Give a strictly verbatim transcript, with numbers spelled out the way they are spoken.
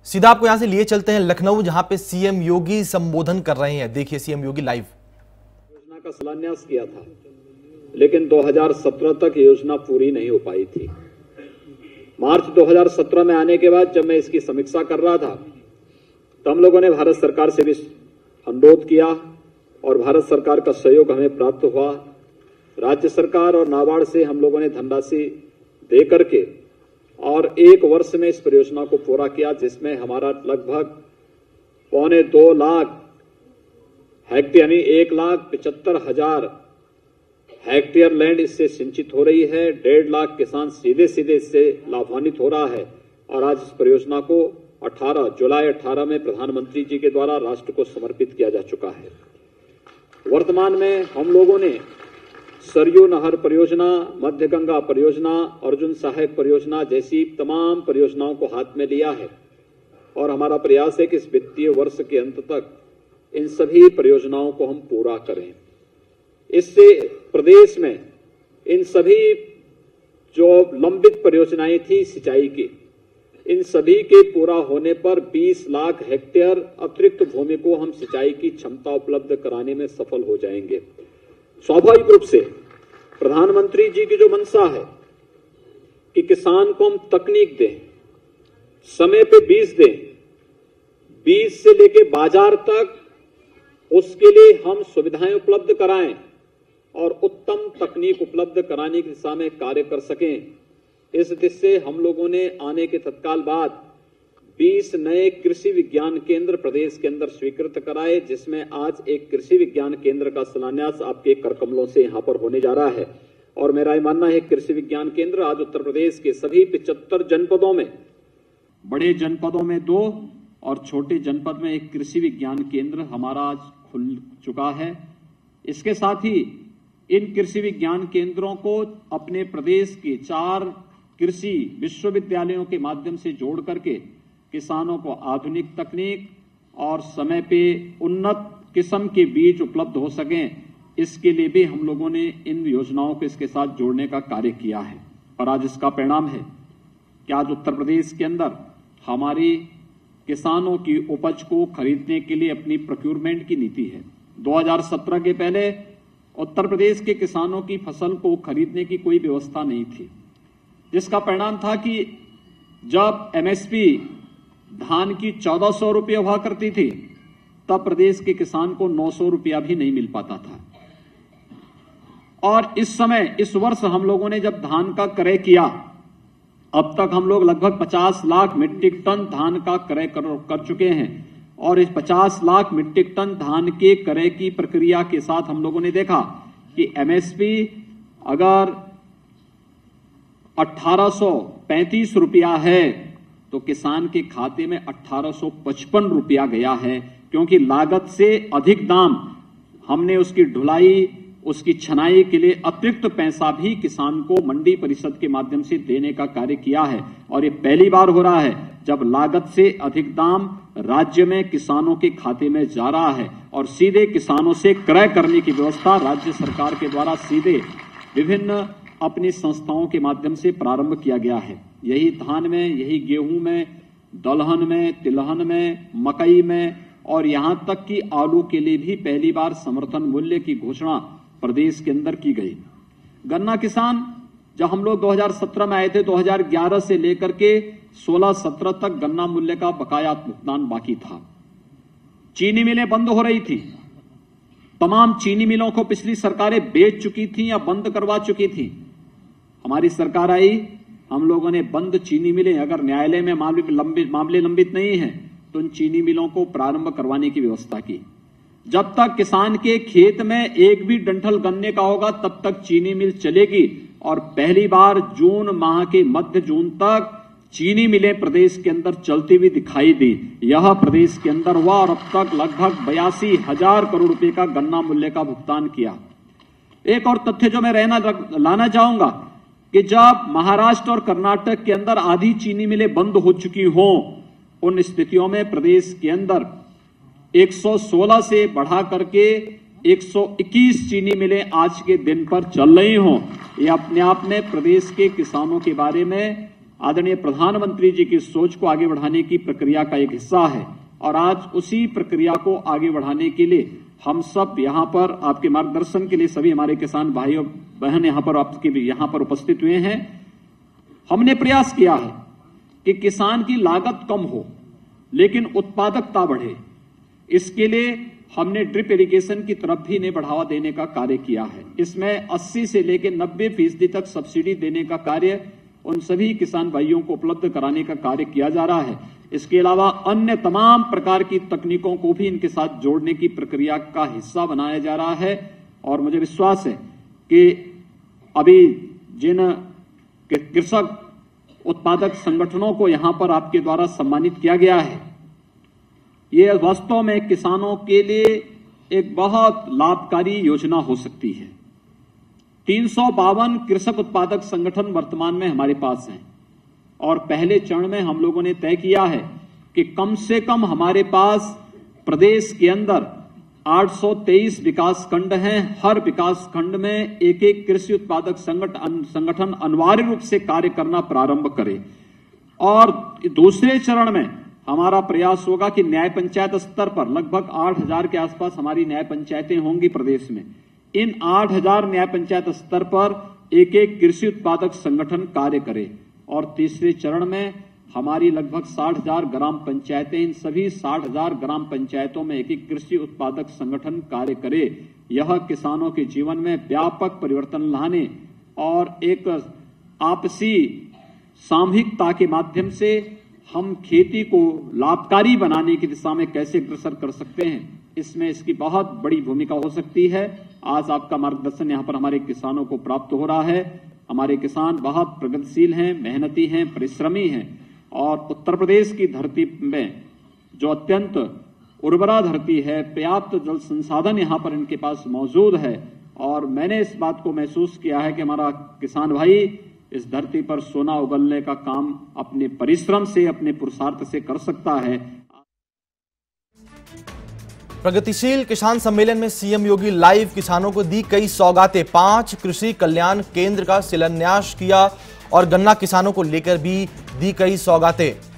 सीधा आपको यहां से लिए चलते हैं लखनऊ, जहां पे सीएम योगी संबोधन कर रहे हैं। देखिए सीएम योगी लाइव। योजना का शिलान्यास किया था, लेकिन दो हज़ार सत्रह तक योजना पूरी नहीं हो पाई थी। मार्च दो हज़ार सत्रह में आने के बाद जब मैं इसकी समीक्षा कर रहा था, तो हम लोगों ने भारत सरकार से भी अनुरोध किया और भारत सरकार का सहयोग हमें प्राप्त हुआ। राज्य सरकार और नाबार्ड से हम लोगों ने धनराशि दे करके और एक वर्ष में इस परियोजना को पूरा किया, जिसमें हमारा लगभग पौने दो लाख हेक्टेयर यानी एक लाख पिचहत्तर हजार हेक्टेयर लैंड इससे सिंचित हो रही है। डेढ़ लाख किसान सीधे सीधे इससे लाभान्वित हो रहा है और आज इस परियोजना को अठारह जुलाई अठारह में प्रधानमंत्री जी के द्वारा राष्ट्र को समर्पित किया जा चुका है। वर्तमान में हम लोगों ने सरयू नहर परियोजना, मध्य गंगा परियोजना, अर्जुन सहायक परियोजना जैसी तमाम परियोजनाओं को हाथ में लिया है और हमारा प्रयास है कि इस वित्तीय वर्ष के अंत तक इन सभी परियोजनाओं को हम पूरा करें। इससे प्रदेश में इन सभी जो लंबित परियोजनाएं थी सिंचाई की, इन सभी के पूरा होने पर बीस लाख हेक्टेयर अतिरिक्त भूमि को हम सिंचाई की क्षमता उपलब्ध कराने में सफल हो जाएंगे। स्वाभाविक रूप से प्रधानमंत्री जी की जो मंशा है कि किसान को हम तकनीक दें, समय पे बीज दें, बीज से लेके बाजार तक उसके लिए हम सुविधाएं उपलब्ध कराएं और उत्तम तकनीक उपलब्ध कराने की दिशा में कार्य कर सकें, इस दिशा से हम लोगों ने आने के तत्काल बाद बीस नए कृषि विज्ञान केंद्र प्रदेश के अंदर स्वीकृत कराए, जिसमें आज एक कृषि विज्ञान केंद्र का शिलान्यास आपके कर कमलों से यहां पर होने जा रहा है। और मेरा ये मानना है कृषि विज्ञान केंद्र आज उत्तर प्रदेश के सभी पिचहत्तर जनपदों में, बड़े जनपदों में दो और छोटे जनपद में एक कृषि विज्ञान केंद्र हमारा आज खुल चुका है। इसके साथ ही इन कृषि विज्ञान केंद्रों को अपने प्रदेश के चार कृषि विश्वविद्यालयों के माध्यम से जोड़ करके किसानों को आधुनिक तकनीक और समय पे उन्नत किस्म के बीज उपलब्ध हो सकें, इसके लिए भी हम लोगों ने इन योजनाओं को इसके साथ जोड़ने का कार्य किया है। और आज इसका परिणाम है कि आज उत्तर प्रदेश के अंदर हमारी किसानों की उपज को खरीदने के लिए अपनी प्रोक्योरमेंट की नीति है। दो हज़ार सत्रह के पहले उत्तर प्रदेश के किसानों की फसल को खरीदने की कोई व्यवस्था नहीं थी, जिसका परिणाम था कि जब एमएसपी धान की चौदह सौ रुपये हुआ करती थी, तब प्रदेश के किसान को नौ सौ रुपया भी नहीं मिल पाता था। और इस समय इस वर्ष हम लोगों ने जब धान का क्रय किया, अब तक हम लोग लगभग पचास लाख मीट्रिक टन धान का क्रय कर, कर चुके हैं। और इस पचास लाख मीट्रिक टन धान के क्रय की प्रक्रिया के साथ हम लोगों ने देखा कि एमएसपी अगर अठारह सौ पैंतीस रुपया है तो किसान के खाते में अठारह सौ पचपन रुपया गया है, क्योंकि लागत से अधिक दाम हमने उसकी ढुलाई, उसकी छनाई के लिए अतिरिक्त पैसा भी किसान को मंडी परिषद के माध्यम से देने का कार्य किया है। और ये पहली बार हो रहा है जब लागत से अधिक दाम राज्य में किसानों के खाते में जा रहा है और सीधे किसानों से क्रय करने की व्यवस्था राज्य सरकार के द्वारा सीधे विभिन्न अपनी संस्थाओं के माध्यम से प्रारंभ किया गया है। यही धान में, यही गेहूं में, दलहन में, तिलहन में, मकई में और यहां तक कि आलू के लिए भी पहली बार समर्थन मूल्य की घोषणा प्रदेश के अंदर की गई। गन्ना किसान जब हम लोग दो हज़ार सत्रह में आए थे, दो हज़ार ग्यारह से लेकर के सोलह सत्रह तक गन्ना मूल्य का बकाया भुगतान बाकी था। चीनी मिलें बंद हो रही थी, तमाम चीनी मिलों को पिछली सरकारें बेच चुकी थी या बंद करवा चुकी थी। हमारी सरकार आई, हम लोगों ने बंद चीनी मिलें, अगर न्यायालय में मामले लंबित मामले लंबित नहीं है तो उन चीनी मिलों को प्रारंभ करवाने की व्यवस्था की। जब तक किसान के खेत में एक भी डंठल गन्ने का होगा तब तक चीनी मिल चलेगी। और पहली बार जून माह के मध्य जून तक चीनी मिलें प्रदेश के अंदर चलती हुई दिखाई दी। यह प्रदेश के अंदर हुआ और अब तक लगभग बयासी हजार करोड़ रुपए का गन्ना मूल्य का भुगतान किया। एक और तथ्य जो मैं रहना लाना चाहूंगा कि जब महाराष्ट्र और कर्नाटक के अंदर आधी चीनी मिलें बंद हो चुकी हों, उन स्थितियों में प्रदेश के अंदर एक सौ सोलह से बढ़ा करके एक सौ इक्कीस चीनी मिलें आज के दिन पर चल रही हों, ये अपने आप में प्रदेश के किसानों के बारे में आदरणीय प्रधानमंत्री जी की सोच को आगे बढ़ाने की प्रक्रिया का एक हिस्सा है और आज उसी प्रक्रिया को आगे बढ़ाने के लिए हम सब यहाँ पर आपके मार्गदर्शन के लिए सभी हमारे किसान भाइयों बहन यहाँ पर आपके यहाँ पर उपस्थित हुए हैं। हमने प्रयास किया है कि किसान की लागत कम हो लेकिन उत्पादकता बढ़े। इसके लिए हमने ड्रिप इरिगेशन की तरफ भी इन्हें बढ़ावा देने का कार्य किया है। इसमें अस्सी से लेकर नब्बे फीसदी तक सब्सिडी देने का कार्य उन सभी किसान भाइयों को उपलब्ध कराने का कार्य किया जा रहा है। इसके अलावा अन्य तमाम प्रकार की तकनीकों को भी इनके साथ जोड़ने की प्रक्रिया का हिस्सा बनाया जा रहा है और मुझे विश्वास है कि अभी जिन कृषक उत्पादक संगठनों को यहां पर आपके द्वारा सम्मानित किया गया है, ये वास्तव में किसानों के लिए एक बहुत लाभकारी योजना हो सकती है। तीन सौ बावन कृषक उत्पादक संगठन वर्तमान में हमारे पास हैं और पहले चरण में हम लोगों ने तय किया है कि कम से कम हमारे पास प्रदेश के अंदर आठ सौ तेईस विकास खंड हैं। हर विकास खंड में एक एक कृषि उत्पादक संगठन संगठन अनिवार्य रूप से कार्य करना प्रारंभ करे और दूसरे चरण में हमारा प्रयास होगा कि न्याय पंचायत स्तर पर लगभग आठ हजार के आसपास हमारी न्याय पंचायतें होंगी प्रदेश में। इन आठ हजार न्याय पंचायत स्तर पर एक एक कृषि उत्पादक संगठन कार्य करे और तीसरे चरण में हमारी लगभग साठ हजार ग्राम पंचायतें, इन सभी साठ हजार ग्राम पंचायतों में एक एक कृषि उत्पादक संगठन कार्य करे। यह किसानों के जीवन में व्यापक परिवर्तन लाने और एक आपसी सामूहिकता के माध्यम से हम खेती को लाभकारी बनाने की दिशा में कैसे अग्रसर कर सकते हैं, इसमें इसकी बहुत बड़ी भूमिका हो सकती है। आज आपका मार्गदर्शन यहाँ पर हमारे किसानों को प्राप्त हो रहा है। हमारे किसान बहुत प्रगतिशील हैं, मेहनती हैं, परिश्रमी हैं और उत्तर प्रदेश की धरती में जो अत्यंत उर्वरा धरती है, पर्याप्त जल संसाधन यहाँ पर इनके पास मौजूद है और मैंने इस बात को महसूस किया है कि हमारा किसान भाई इस धरती पर सोना उगलने का काम अपने परिश्रम से, अपने पुरुषार्थ से कर सकता है। प्रगतिशील किसान सम्मेलन में सीएम योगी लाइव किसानों को दी कई सौगातें। पांच कृषि कल्याण केंद्र का शिलान्यास किया और गन्ना किसानों को लेकर भी दी कई सौगातें।